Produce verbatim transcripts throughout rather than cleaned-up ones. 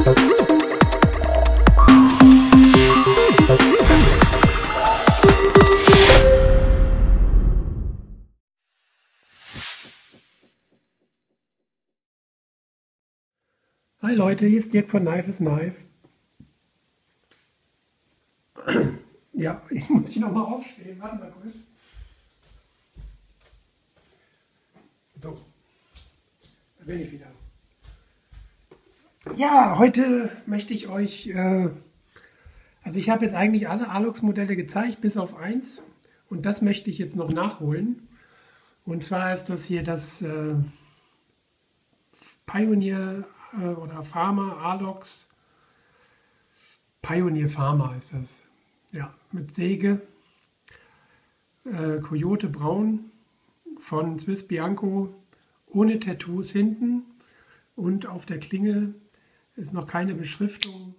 Hi Leute, hier ist Dirk von Knife is Knife. Ja, ich muss hier nochmal aufstehen. Warte mal kurz. So, da bin ich wieder. Ja, heute möchte ich euch, äh, also ich habe jetzt eigentlich alle Alux-Modelle gezeigt, bis auf eins. Und das möchte ich jetzt noch nachholen. Und zwar ist das hier das äh, Pioneer äh, oder Pharma Alux. Pioneer Pharma ist das. Ja, mit Säge, äh, Coyote Braun von Swiss Bianco, ohne Tattoos hinten und auf der Klinge ist noch keine Beschriftung.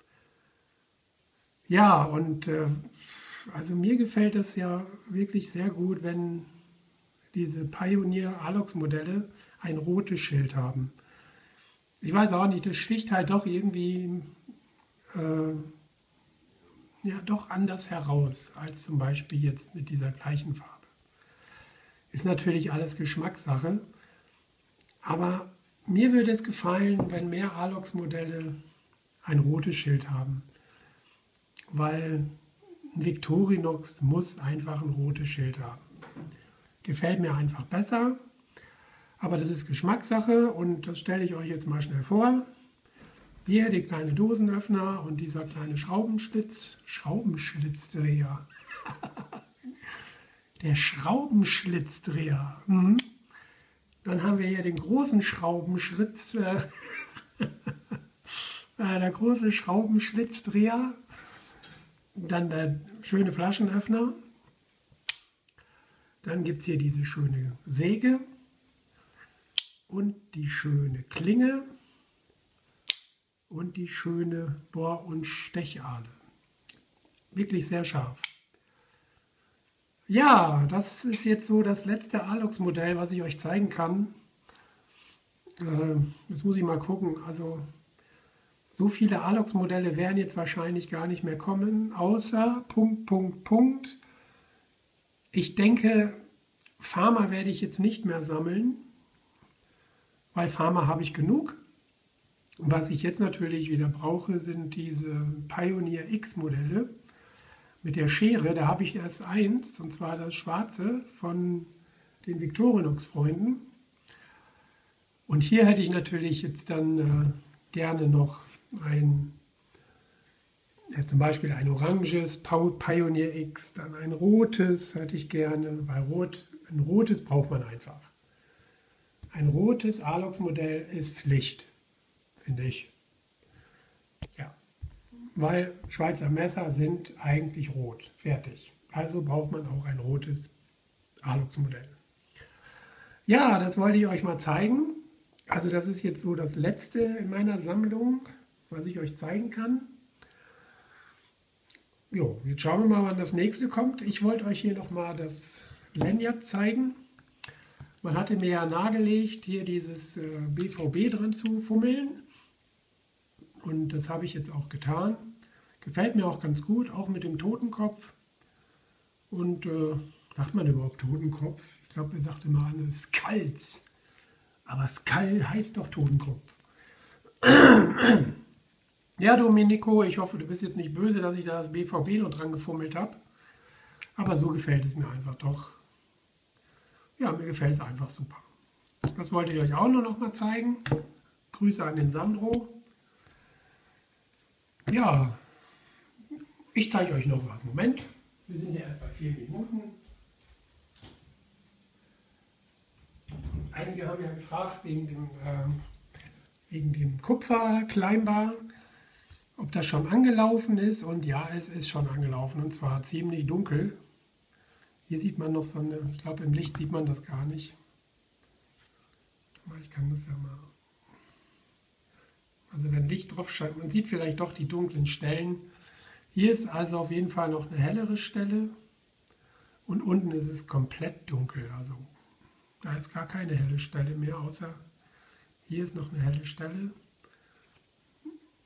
Ja, und äh, also mir gefällt das ja wirklich sehr gut, wenn diese Pioneer Alux Modelle ein rotes Schild haben. Ich weiß auch nicht, das sticht halt doch irgendwie äh, ja doch anders heraus als zum Beispiel jetzt mit dieser gleichen Farbe. Ist natürlich alles Geschmackssache, aber mir würde es gefallen, wenn mehr Alux-Modelle ein rotes Schild haben, weil ein Victorinox muss einfach ein rotes Schild haben. Gefällt mir einfach besser, aber das ist Geschmackssache und das stelle ich euch jetzt mal schnell vor. Hier die kleine Dosenöffner und dieser kleine Schraubenschlitz, Schraubenschlitzdreher. Der Schraubenschlitzdreher. Mhm. Dann haben wir hier den großen Schraubenschlitz, äh, der große Schraubenschlitzdreher. Dann der schöne Flaschenöffner. Dann gibt es hier diese schöne Säge und die schöne Klinge. Und die schöne Bohr- und Stechahle. Wirklich sehr scharf. Ja, das ist jetzt so das letzte Alux-Modell, was ich euch zeigen kann. Äh, jetzt muss ich mal gucken. Also so viele Alux-Modelle werden jetzt wahrscheinlich gar nicht mehr kommen, außer Punkt, Punkt, Punkt. Ich denke, Pharma werde ich jetzt nicht mehr sammeln, weil Pharma habe ich genug. Was ich jetzt natürlich wieder brauche, sind diese Pioneer X-Modelle mit der Schere. Da habe ich erst eins, und zwar das schwarze von den Victorinox-Freunden. Und hier hätte ich natürlich jetzt dann äh, gerne noch ein, ja, zum Beispiel ein oranges Pioneer X, dann ein rotes hätte ich gerne, weil rot, ein rotes braucht man einfach. Ein rotes Alux-Modell ist Pflicht. Finde ich. Ja, weil Schweizer Messer sind eigentlich rot, fertig. Also braucht man auch ein rotes Alux-Modell. Ja, das wollte ich euch mal zeigen. Also das ist jetzt so das letzte in meiner Sammlung, was ich euch zeigen kann. Jo, jetzt schauen wir mal, wann das nächste kommt. Ich wollte euch hier nochmal das Lanyard zeigen. Man hatte mir ja nahegelegt, hier dieses äh, B V B dran zu fummeln. Und das habe ich jetzt auch getan. Gefällt mir auch ganz gut, auch mit dem Totenkopf. Und äh, sagt man überhaupt Totenkopf? Ich glaube, er sagt immer eine Skulls. Aber Skull heißt doch Totenkopf. Ja, Domenico, ich hoffe, du bist jetzt nicht böse, dass ich da das B V B noch dran gefummelt habe. Aber so gefällt es mir einfach doch. Ja, mir gefällt es einfach super. Das wollte ich euch auch nur noch mal zeigen. Grüße an den Sandro. Ja, ich zeige euch noch was. Moment, wir sind ja erst bei vier Minuten. Einige haben ja gefragt wegen dem, äh, wegen dem Kupfer-Kleinbar, ob das schon angelaufen ist. Und ja, es ist schon angelaufen und zwar ziemlich dunkel. Hier sieht man noch so eine, ich glaube im Licht sieht man das gar nicht. Ich kann das ja mal... Also wenn Licht drauf scheint, man sieht vielleicht doch die dunklen Stellen. Hier ist also auf jeden Fall noch eine hellere Stelle und unten ist es komplett dunkel. Also da ist gar keine helle Stelle mehr, außer hier ist noch eine helle Stelle.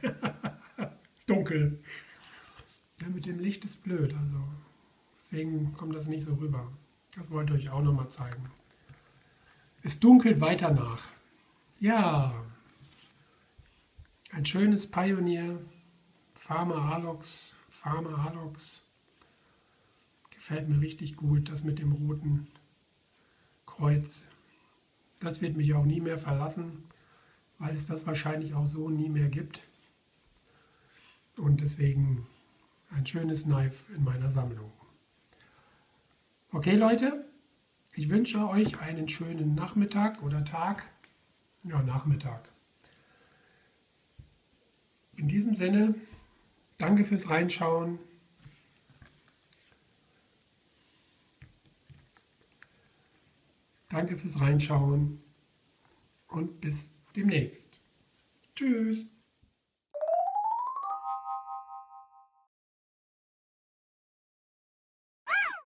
Dunkel. Ja, mit dem Licht ist blöd, also deswegen kommt das nicht so rüber. Das wollte ich euch auch nochmal zeigen. Es dunkelt weiter nach. Ja, ein schönes Pioneer Pharma Alox, Pharma Alox. Gefällt mir richtig gut, das mit dem roten Kreuz. Das wird mich auch nie mehr verlassen, weil es das wahrscheinlich auch so nie mehr gibt. Und deswegen ein schönes Knife in meiner Sammlung. Okay Leute, ich wünsche euch einen schönen Nachmittag oder Tag. Ja, Nachmittag. In diesem Sinne, danke fürs Reinschauen. Danke fürs Reinschauen und bis demnächst. Tschüss.